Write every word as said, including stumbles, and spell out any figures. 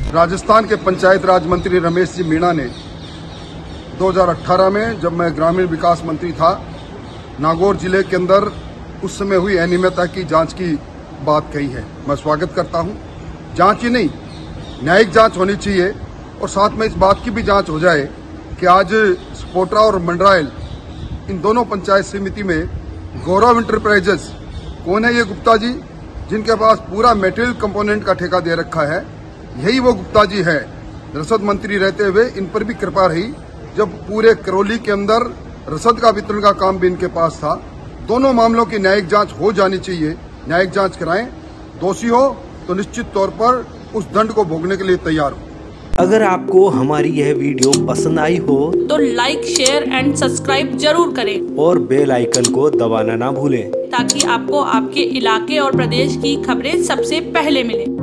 राजस्थान के पंचायत राज मंत्री रमेश जी मीणा ने दो हज़ार अठारह में, जब मैं ग्रामीण विकास मंत्री था, नागौर जिले के अंदर उस समय हुई अनियमितता की जांच की बात कही है। मैं स्वागत करता हूं। जांच ही नहीं, न्यायिक जांच होनी चाहिए और साथ में इस बात की भी जांच हो जाए कि आज स्पोट्रा और मंडरायल इन दोनों पंचायत समिति में गौरव इंटरप्राइजेस कौन है? ये गुप्ता जी, जिनके पास पूरा मेटेरियल कंपोनेंट का ठेका दे रखा है, यही वो गुप्ता जी है। रसद मंत्री रहते हुए इन पर भी कृपा रही, जब पूरे करौली के अंदर रसद का वितरण का काम भी इनके पास था। दोनों मामलों की न्यायिक जांच हो जानी चाहिए। न्यायिक जांच कराएं, दोषी हो तो निश्चित तौर पर उस दंड को भोगने के लिए तैयार हो। अगर आपको हमारी यह वीडियो पसंद आई हो तो लाइक, शेयर एंड सब्सक्राइब जरूर करें और बेल आइकन को दबाना ना भूलें, ताकि आपको आपके इलाके और प्रदेश की खबरें सबसे पहले मिलें।